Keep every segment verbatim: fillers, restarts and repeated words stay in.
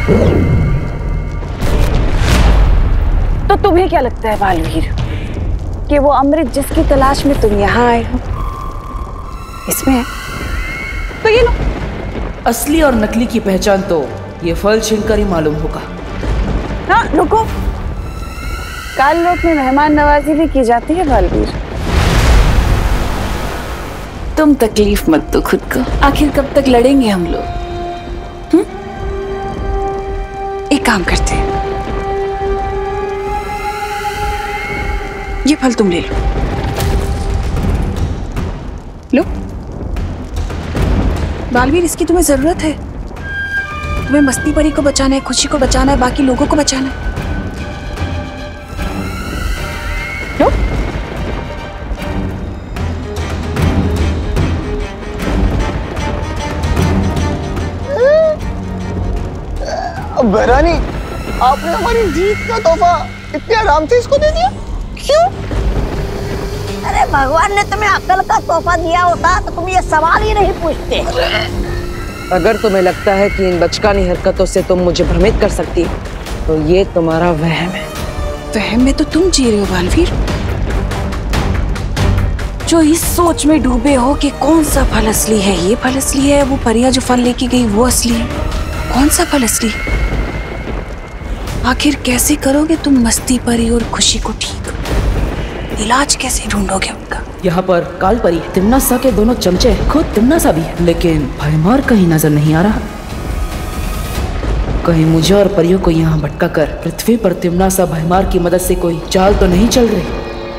तो तुम्हें क्या लगता है बालवीर कि वो अमृत जिसकी तलाश में तुम यहाँ आए हो इसमें है? तो ये लो। असली और नकली की पहचान तो ये फल छीनकर ही मालूम होगा। हाँ रुको, काल लोक में मेहमान नवाजी भी की जाती है बालवीर। तुम तकलीफ मत दो खुद को, आखिर कब तक लड़ेंगे हम लोग? हम्म? एक काम करते हैं, ये फल तुम ले लो। लो बालवीर, इसकी तुम्हें जरूरत है। तुम्हें मस्ती परी को बचाना है, खुशी को बचाना है, बाकी लोगों को बचाना है। लो। बहरानी, आपने हमारी जीत का तोहफा इतने आराम से इसको दे दिया क्यों? अरे भगवान ने तुम्हें अक्ल का तोहफा दिया होता तो तुम ये सवाल ही नहीं पूछते। अगर तुम्हें लगता है कि इन बचकानी हरकतों से तुम मुझे भ्रमित कर सकती हो तो ये तुम्हारा वहम है। वहम में तो तुम जी रहे हो बालवीर, जो इस सोच में डूबे हो कि कौन सा फल असली है, ये फल असली है, वो परिया जो फल लेके गई वो असली है। कौन सा फल असली? आखिर कैसे करोगे तुम मस्ती परी और खुशी को ठीक? इलाज कैसे ढूंढोगे उनका? यहाँ पर काल परी, तिमनासा के दोनों चमचे, खुद तिमनासा भी है, लेकिन भयमार कहीं नजर नहीं आ रहा। कहीं मुझे और परियों को यहाँ भटका कर पृथ्वी पर तिमनासा भयमार की मदद से कोई चाल तो नहीं चल रही?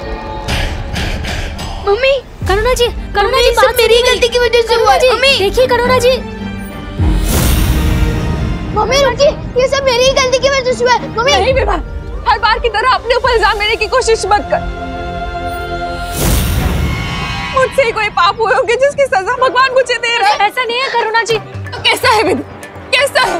मम्मी, करुणा जी, करुणा जी, बात मेरी गलती की वजह से हुआ है। मम्मी देखिए करुणा जी। मम्मी रुकिए, ये सब मेरी गलती की वजह से हुआ है। मम्मी नहीं विवान, हर बार की तरह अपने ऊपर इल्जाम लेने की कोशिश मत कर। मुझसे ही कोई पाप हुए होंगे जिसकी सजा भगवान मुझे दे रहा है। ऐसा नहीं है करुणा जी। तो कैसा है विधु, कैसा है?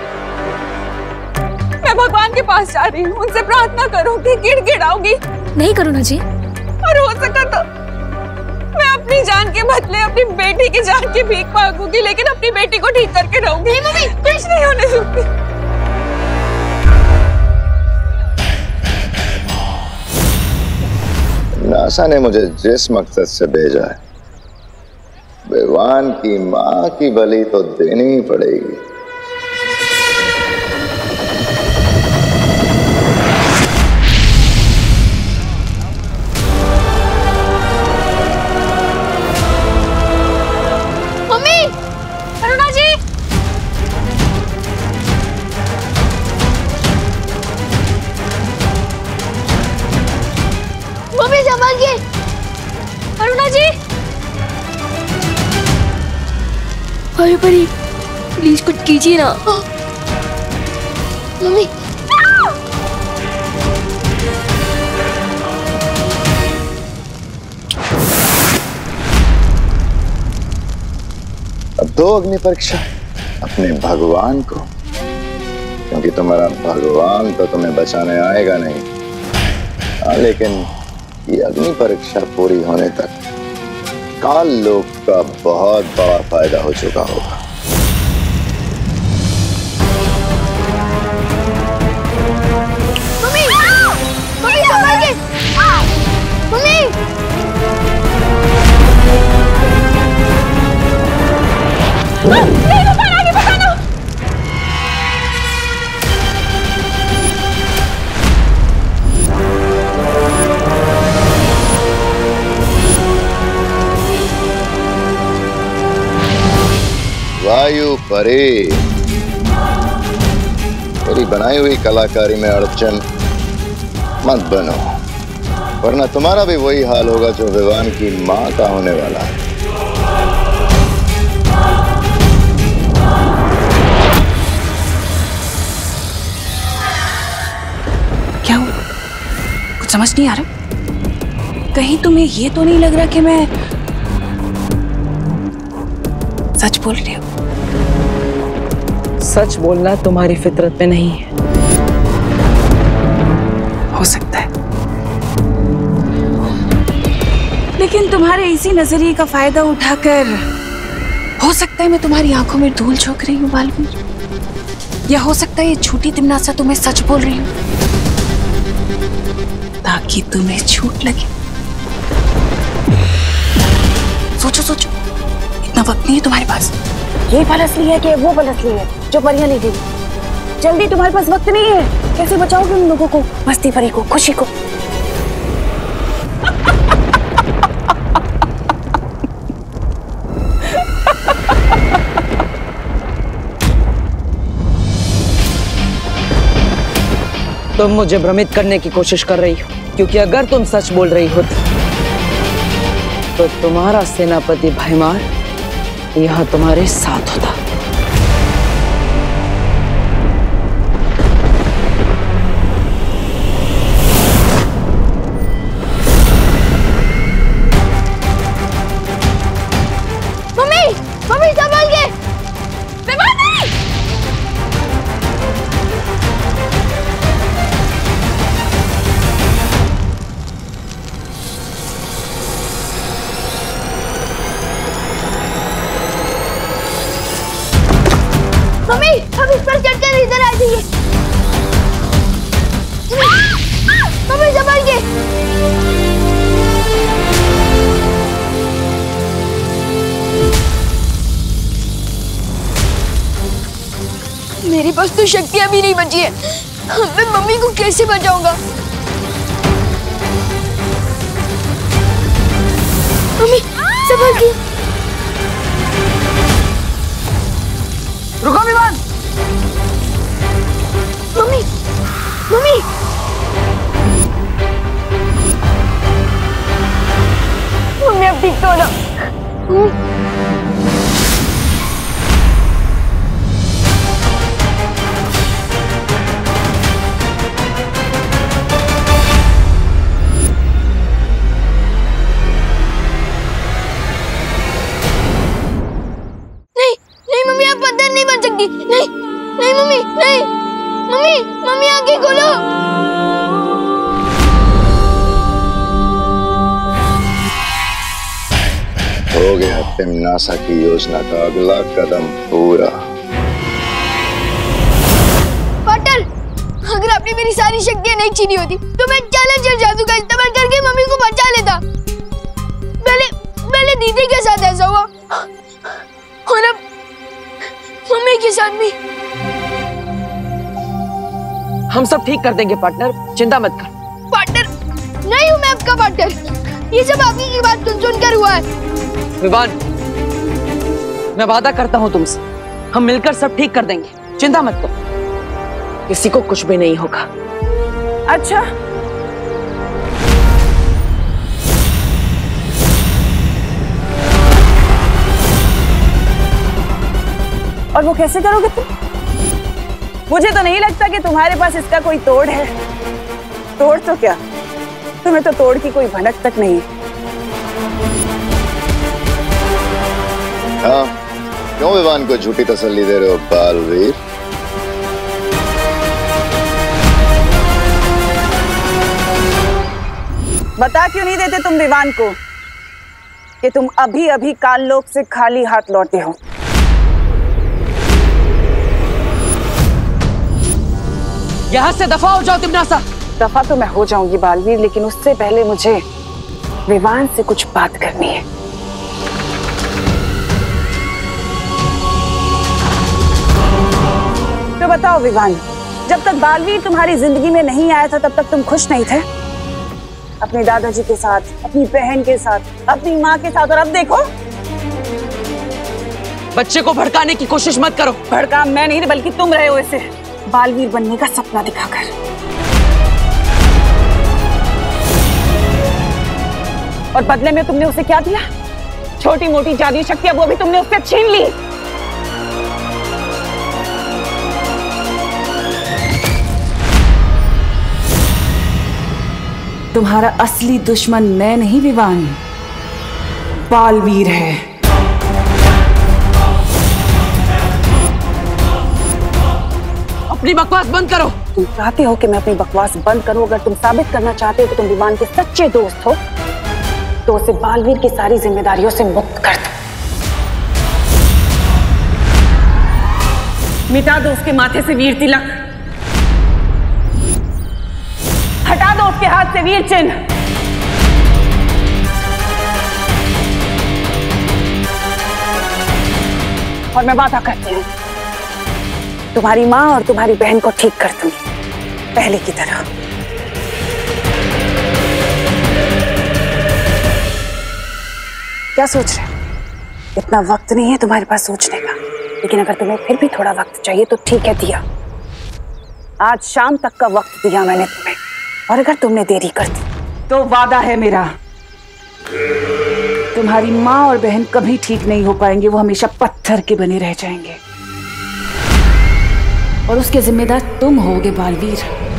मैं भगवान के पास जा रही हूँ, उनसे प्रार्थना करूंगी, गिड़गिड़ाऊंगी। नहीं करुणा जी। और हो सका तो मैं अपनी जान के बदले अपनी बेटी की जान की भीख मांगूंगी, लेकिन अपनी बेटी को ठीक करके रहूंगी। नहीं मम्मी, कुछ नहीं होने दूंगी। नासा ने मुझे जिस मकसद से भेजा है, विवान की माँ की बलि तो देनी ही पड़ेगी। अरे परी, प्लीज कुछ कीजिए ना। मम्मी अब दो अग्नि परीक्षा अपने भगवान को, क्योंकि तुम्हारा भगवान तो तुम्हें बचाने आएगा नहीं। हाँ, लेकिन ये अग्नि परीक्षा पूरी होने तक काल लोक का बहुत बड़ा फायदा हो चुका होगा। मम्मी, मम्मी संभालिए, मम्मी। नहीं बता, आगे बताना। वायु परी, मेरी बनाई हुई कलाकारी में अड़चन मत बनो, वरना तुम्हारा भी वही हाल होगा जो विवान की मां का होने वाला है। क्या हुआ? कुछ समझ नहीं आ रहा। कहीं तुम्हें ये तो नहीं लग रहा कि मैं सच बोल रही हूँ? सच बोलना तुम्हारी फितरत में नहीं है। हो सकता है, लेकिन तुम्हारे इसी नजरिए का फायदा उठाकर हो सकता है मैं तुम्हारी आंखों में धूल झोंक रही हूँ बालवीर। या हो सकता है ये झूठी तिमनासा तुम्हें सच बोल रही हो ताकि तुम्हें झूठ लगे। सोचो सोचो, इतना वक्त नहीं है तुम्हारे पास। ये पल असली है कि वो पल असली है जो परियां ले गई? जल्दी, तुम्हारे पास वक्त नहीं है। कैसे बचाओगे उन लोगों को, मस्ती परी को, खुशी को? तुम मुझे भ्रमित करने की कोशिश कर रही हो, क्योंकि अगर तुम सच बोल रही होती तो तुम्हारा सेनापति भयमार यहाँ तुम्हारे साथ होता। मम्मी, मम्मी संभाल के। मम्मी, हम इस पर चढ़कर इधर आ जाइए। मम्मी संभाल के। मेरे पास तो शक्तियां भी नहीं बची है। मैं मम्मी को कैसे बचाऊंगा? मम्मी संभाल के। रुको विवान। Mummy, mummy. मम्मी अब ठीक तो हो ना? नहीं, नहीं मम्मी, नहीं मम्मी, मम्मी आंखें खोलो। हो गया तिमनासा की योजना का अगला कदम पूरा। पार्टनर, अगर आपने मेरी सारी शक्तियां नहीं छीनी होती तो मैं चैलेंजर जादू का इस्तेमाल करके मम्मी को बचा लेता। पहले पहले दीदी के साथ ऐसा हुआ और अब मम्मी के साथ भी। हम सब ठीक कर देंगे पार्टनर, चिंता मत कर। पार्टनर नहीं हूँ मैं आपका पार्टनर, ये सब आपकी की बात सुन सुन कर हुआ है। विवान, मैं वादा करता हूँ तुमसे, हम मिलकर सब ठीक कर देंगे, चिंता मत करो, किसी को कुछ भी नहीं होगा। अच्छा, और वो कैसे करोगे तुम? मुझे तो नहीं लगता कि तुम्हारे पास इसका कोई तोड़ है। तोड़ तो क्या, तुम्हें तो तोड़ की कोई भनक तक नहीं है। हाँ, क्यों विवान को झूठी तसल्ली दे रहे हो बालवीर? बता क्यों नहीं देते तुम विवान को कि तुम अभी अभी काल-लोक से खाली हाथ लौटे हो? यहाँ से दफा हो जाओ तिमनासा। दफा तो मैं हो जाऊंगी बालवीर, लेकिन उससे पहले मुझे विवान से कुछ बात करनी है। तो बताओ विवान, जब तक बालवीर तुम्हारी जिंदगी में नहीं आया था तब तक तुम खुश नहीं थे? अपने दादाजी के साथ, अपनी बहन के साथ, अपनी माँ के साथ, और अब देखो। बच्चे को भड़काने की कोशिश मत करो। भड़का मैं नहीं, बल्कि तुम रहे हो इसे बालवीर बनने का सपना दिखाकर। और बदले में तुमने उसे क्या दिया? छोटी मोटी जादुई शक्तियां, वो भी तुमने उससे छीन ली। तुम्हारा असली दुश्मन मैं नहीं विवान, बालवीर है। अपनी बकवास बंद करो। तुम चाहते हो कि मैं अपनी बकवास बंद करूं? अगर तुम साबित करना चाहते हो कि तुम विवान के सच्चे दोस्त हो तो उसे बालवीर की सारी जिम्मेदारियों से मुक्त कर दो। मिटा दो उसके माथे से वीर तिलक, हटा दो उसके हाथ से वीर चिन्ह। और मैं वादा करती हूँ तुम्हारी माँ और तुम्हारी बहन को ठीक कर दूंगी पहले की तरह। क्या सोच रहे हो? इतना वक्त नहीं है तुम्हारे पास सोचने का, लेकिन अगर तुम्हें फिर भी थोड़ा वक्त चाहिए तो ठीक है, दिया। आज शाम तक का वक्त दिया मैंने तुम्हें, और अगर तुमने देरी कर दी तो वादा है मेरा, तुम्हारी माँ और बहन कभी ठीक नहीं हो पाएंगे, वो हमेशा पत्थर के बने रह जाएंगे। और उसके जिम्मेदार तुम होगे बालवीर।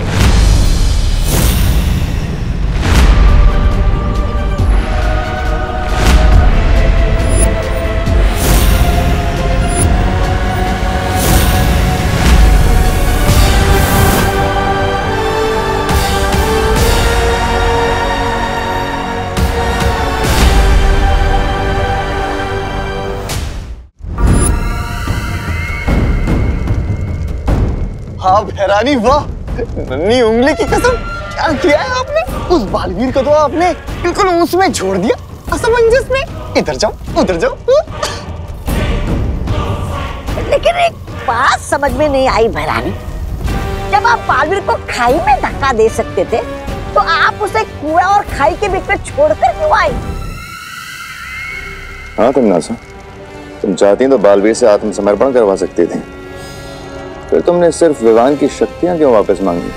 हाँ भैरानी, वाह, नन्ही उंगली की कसम, क्या किया है आपने? उस बालवीर को तो आपने बिल्कुल उसमें छोड़ दिया, असमंजस में। इधर जाओ, उधर जाओ। लेकिन एक बात समझ में नहीं आई भैरानी, जब आप बालवीर को खाई में धक्का दे सकते थे तो आप उसे कुआं और खाई के बीच में छोड़कर क्यों आई? हाँ तिम्नासा, तुम चाहती तो बालवीर से आत्मसमर्पण करवा सकती थी, फिर तुमने सिर्फ विवान की शक्तियां क्यों वापस मांगी?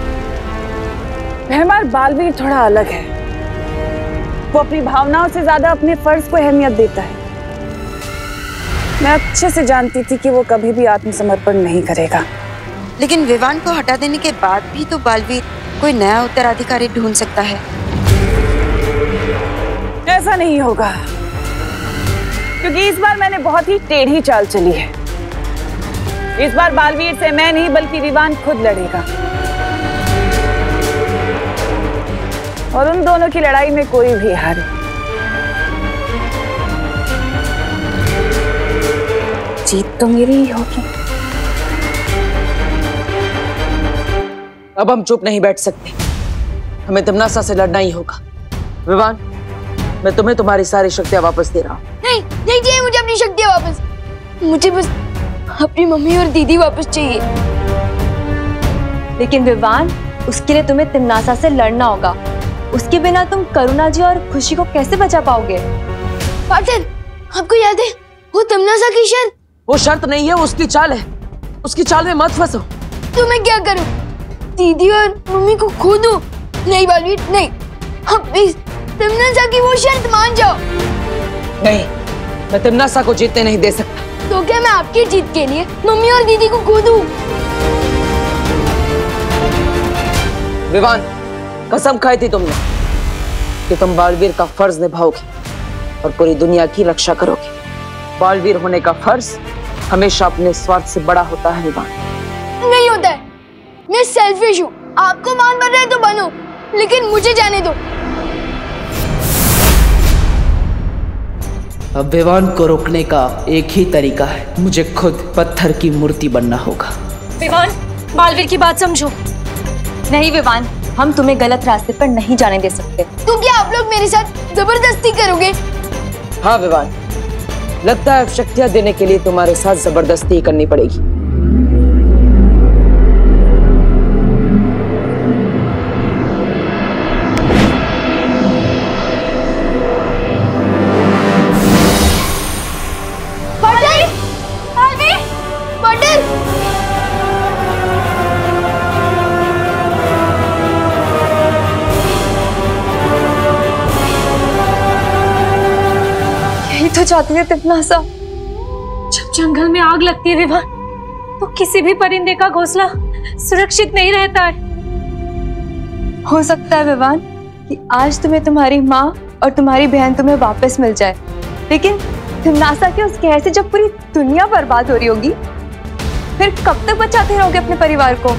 हमारा बालवीर थोड़ा अलग है, वो अपनी भावनाओं से ज्यादा अपने फर्ज को अहमियत देता है। मैं अच्छे से जानती थी कि वो कभी भी आत्मसमर्पण नहीं करेगा। लेकिन विवान को हटा देने के बाद भी तो बालवीर कोई नया उत्तराधिकारी ढूंढ सकता है। ऐसा नहीं होगा, क्योंकि इस बार मैंने बहुत ही टेढ़ी चाल चली है। इस बार बालवीर से मैं नहीं बल्कि विवान खुद लड़ेगा, और उन दोनों की लड़ाई में कोई भी हारे। जीत तो मेरी ही होगी। अब हम चुप नहीं बैठ सकते, हमें तिम्नासा से लड़ना ही होगा। विवान, मैं तुम्हें तुम्हारी सारी शक्तियां वापस दे रहा हूँ। नहीं, नहीं चाहिए मुझे अपनी शक्तियां वापस। मुझे बस अपनी मम्मी और दीदी वापस चाहिए। लेकिन विवान, उसके लिए तुम्हें तिम्नासा से लड़ना होगा। उसके बिना तुम करुणा जी और खुशी को कैसे बचा पाओगे? पाटिल, आपको याद है वो तिम्नासा की शर्त? वो शर्त नहीं है, वो उसकी चाल है। उसकी चाल में मत फंसो। तो मैं क्या करूं? दीदी और मम्मी को खो दूं? नहीं बालवीर, नहीं। अब प्लीज तिम्नासा की वो शर्त मान जाओ। नहीं, मैं तिम्नासा को जीतने नहीं दे सकता। तो क्या मैं आपकी जीत के लिए मम्मी और दीदी को खो दूं? विवान, कसम खाई थी तुमने कि तुम बालवीर का फर्ज निभाओगे और पूरी दुनिया की रक्षा करोगे। बालवीर होने का फर्ज हमेशा अपने स्वार्थ से बड़ा होता है विवान। नहीं होता है, मैं सेल्फिश हूँ। आपको मान बन रहे तो बनो, लेकिन मुझे जाने दो। अब विवान को रोकने का एक ही तरीका है, मुझे खुद पत्थर की मूर्ति बनना होगा। विवान, बालवीर की बात समझो। नहीं विवान, हम तुम्हें गलत रास्ते पर नहीं जाने दे सकते। तो क्या आप लोग मेरे साथ जबरदस्ती करोगे? हाँ विवान, लगता है शक्तियां देने के लिए तुम्हारे साथ जबरदस्ती करनी पड़ेगी। तो चाहती है तिम्नासा। जब जंगल में आग लगती है विवान, तो किसी भी परिंदे का घोंसला सुरक्षित नहीं रहता है। हो सकता है विवान कि आज तुम्हें तुम्हारी माँ और तुम्हारी बहन तुम्हें वापस मिल जाए, लेकिन तिम्नासा के उस कहर से जब पूरी दुनिया बर्बाद हो रही होगी, फिर कब तक बचाते रहोगे अपने परिवार को?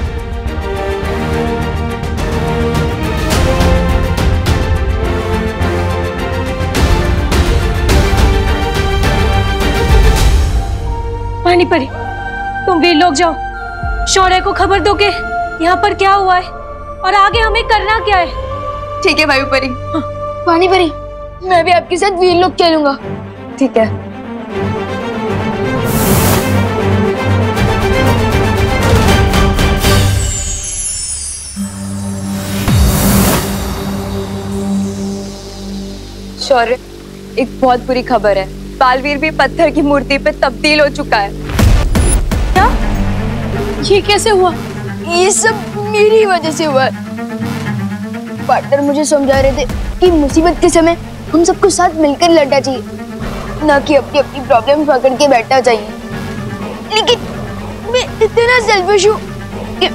पानी परी, तुम वीर-लok जाओ, शौर्य को खबर दो कि यहाँ पर क्या हुआ है और आगे हमें करना क्या है। ठीक है भाई परी। हाँ। पानी परी, मैं भी आपके साथ वीर-लok चलूंगा। ठीक है। शौर्य, एक बहुत बुरी खबर है। बालवीर भी पत्थर की मूर्ति पे तब्दील हो चुका है। क्या? ये कैसे हुआ? ये सब मेरी वजह से हुआ। पार्टनर मुझे समझा रहे थे कि मुसीबत के समय हम सबको साथ मिलकर लड़ना चाहिए, ना कि अपनी अपनी प्रॉब्लम पकड़ के बैठना चाहिए। लेकिन मैं इतना सेल्फिश हूँ कि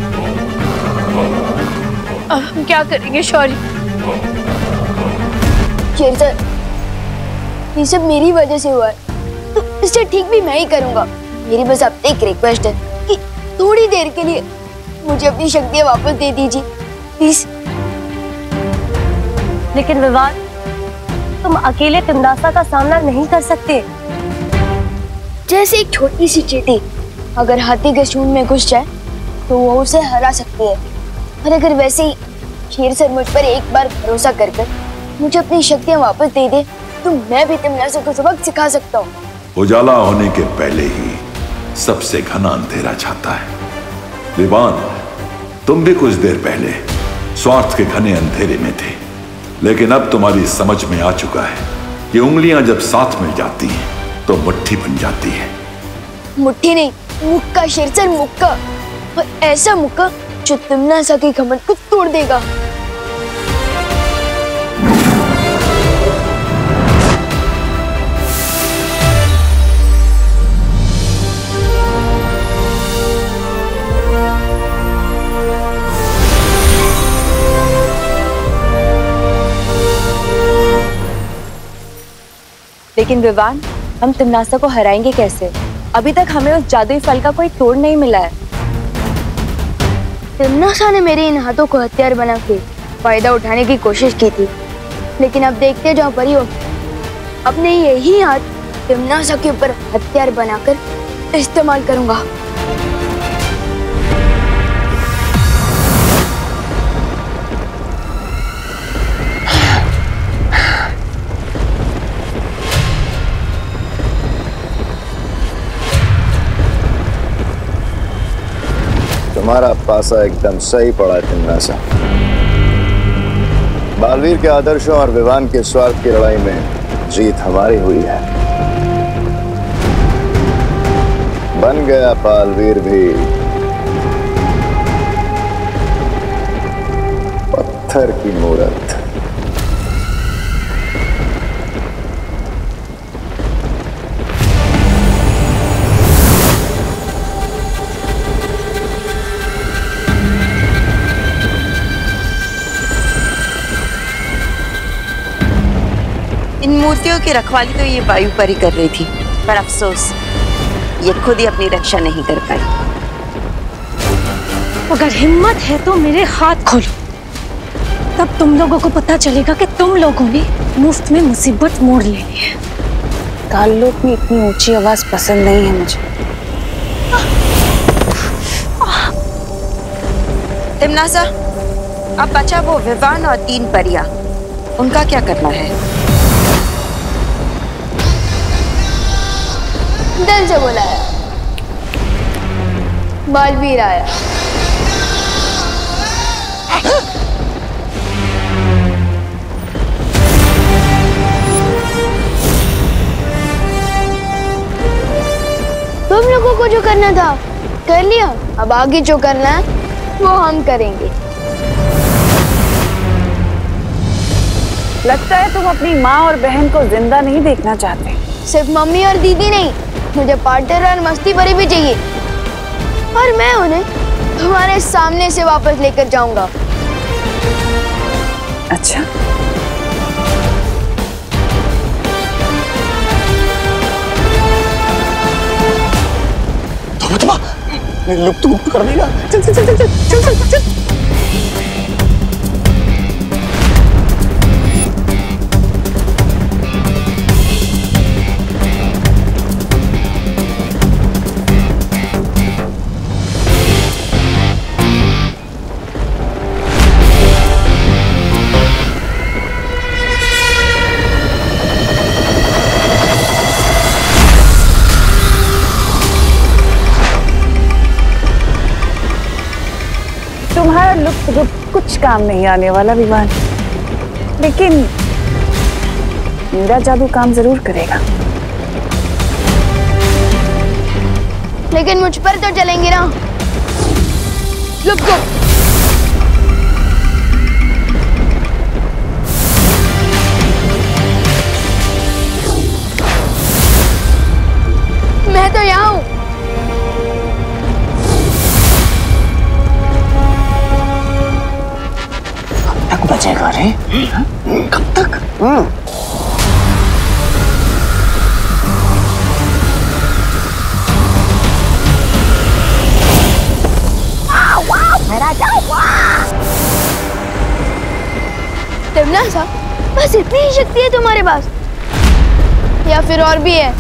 अब हम क्या करेंगे शौर्य? शेर सर, ये सब मेरी वजह से हुआ है, तो इसे ठीक भी मैं ही करूंगा। मेरी बस आपसे एक रिक्वेस्ट है कि थोड़ी देर के लिए मुझे अपनी शक्तियां वापस दे दीजिए, प्लीज। लेकिन विवान, तुम अकेले तिमनासा का सामना नहीं कर सकते। जैसे एक छोटी सी चींटी अगर हाथी के सूंड में घुस जाए तो वो उसे हरा सकती है, और अगर वैसे ही शेर सर मुझ पर एक बार भरोसा कर कर मुझे अपनी शक्तियां वापस दे दे तो मैं भी तिमनासा को सबक सिखा सकता हूँ। उजाला होने के पहले ही सबसे घना अंधेरा छाता है। विवान, तुम भी कुछ देर पहले स्वार्थ के घने अंधेरे में थे, लेकिन अब तुम्हारी समझ में आ चुका है कि उंगलियां जब साथ मिल जाती हैं तो मुट्ठी बन जाती है। मुट्ठी नहीं, मुक्का शेर सर, मुक्का। और ऐसा मुक्का जो तिमनासा के घमंड को तोड़ देगा। लेकिन विवान, हम तिमनासा को हराएंगे कैसे? अभी तक हमें उस जादुई फल का कोई तोड़ नहीं मिला है। तिमनासा ने मेरे इन हाथों को हथियार बना के फायदा उठाने की कोशिश की थी, लेकिन अब देखते जाओ परियो, अपने यही हाथ तिमनासा के ऊपर हथियार बनाकर इस्तेमाल करूंगा। तुम्हारा पासा एकदम सही पड़ा तिमनासा। बालवीर के आदर्शों और विवान के स्वार्थ की लड़ाई में जीत हमारी हुई है। बन गया बालवीर भी पत्थर की मूरत। इन मूर्तियों की रखवाली तो ये वायु परी कर रही थी, पर अफसोस ये खुद ही अपनी रक्षा नहीं कर पाई। अगर हिम्मत है तो मेरे हाथ खोलो, तब तुम लोगों को पता चलेगा कि तुम लोगों ने मुफ्त में मुसीबत मोड़ लेनी है। काल-लोक में इतनी ऊंची आवाज पसंद नहीं है मुझे। तिमनासा, अब बचा वो विवान और तीन परियां, उनका क्या करना है? दिल से बुलाया, बालवीर आया। तुम लोगों को जो करना था कर लिया, अब आगे जो करना है वो हम करेंगे। लगता है तुम अपनी माँ और बहन को जिंदा नहीं देखना चाहते। सिर्फ मम्मी और दीदी नहीं, मुझे पार्टनर और मस्ती परी भी चाहिए, और मैं उन्हें तुम्हारे सामने से वापस लेकर जाऊंगा। अच्छा, लुप्त गुप्त कर देगा। चल चल चल चल चल चल चल। कुछ काम नहीं आने वाला विवान, लेकिन मेरा जादू काम जरूर करेगा। लेकिन मुझ पर तो चलेंगे ना। लुक को मैं तो यहाँ हूँ। कब तक बचेगा रे? कब तक? मेरा जाओ। तिमनासा, बस इतनी ही शक्ति है तुम्हारे पास या फिर और भी है?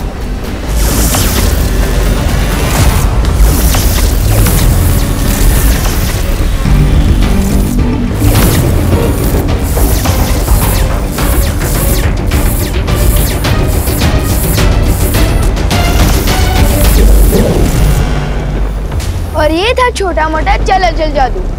और ये था छोटा मोटा चल चल जादू।